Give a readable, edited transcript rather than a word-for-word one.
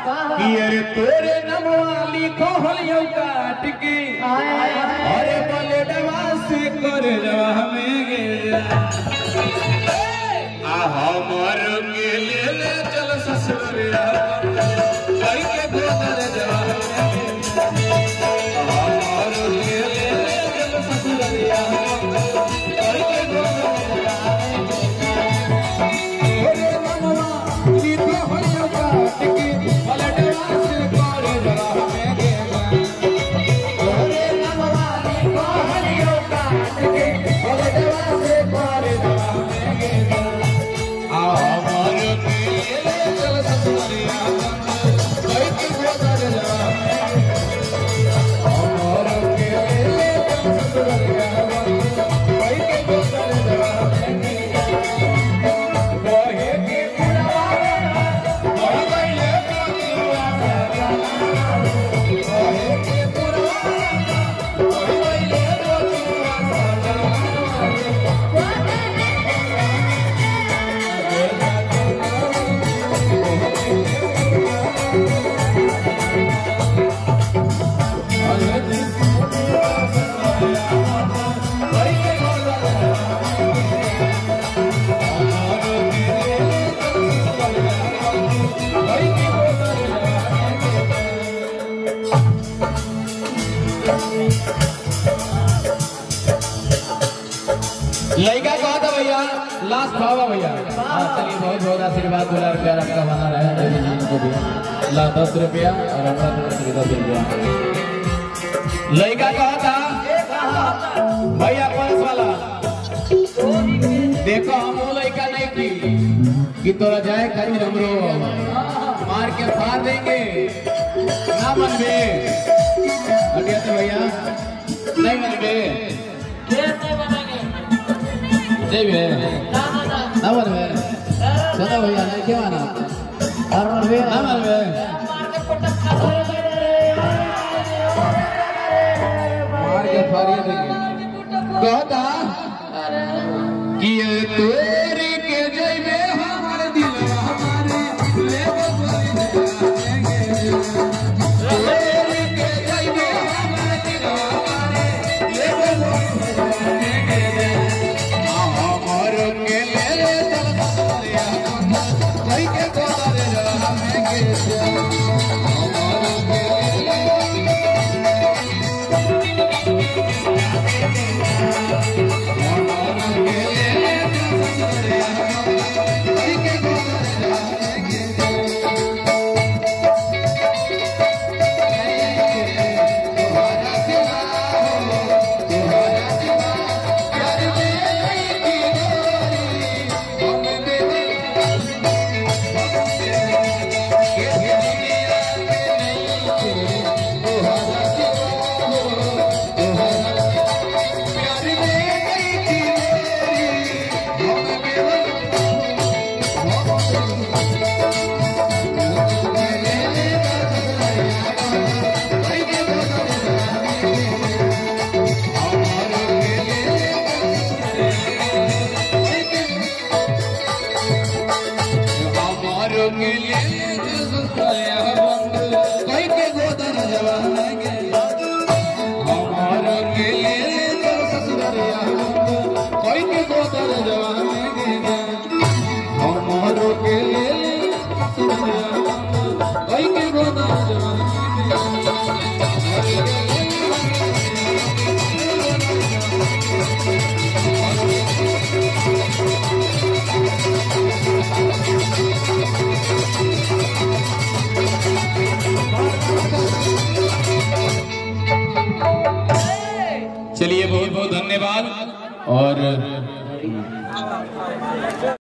कि अरे तोरे नमवा लिखो हलियो काट के अरे बलेडवा से कर जवा हमें गे आ हमर के ले चल ससुरिया कई के गोदर जवा हमर के ले चल ससुरिया कई के गोदर तोरे नमवा लिखो हलियो काट के बलेडवा से कर जवा हमें गे तोरे नमवा लिखो हलियो काट के बलेडवा से कर जवा हमें गे लड़का कहा था भैया लास्ट भावा भैया। चलिए बहुत बहुत आशीर्वाद दुलार प्यार आपका बना रहे को भी 10 रुपया और हमारा 10 रुपया। लड़का कहा था भैया 5 वाला देखो हम वो लड़का नहीं कि तोरा जाए खातिर हमरो मार के फाड़ देंगे ना मनबे हटिया तो भैया नहीं मनबे ना मनबे चलो भैया नहीं क्यों आना ना मनबे मार के फाड़िए देंगे कहता कि तोरे के जइबे हमारे दिलवा हमारे लेबो तोरे के जइबे हमारे दिलवा हमारे लेबो हमर के ले चल ससुरिया कई के गोदर जवा हमें गे हमर के ले चलिए बहुत बहुत धन्यवाद और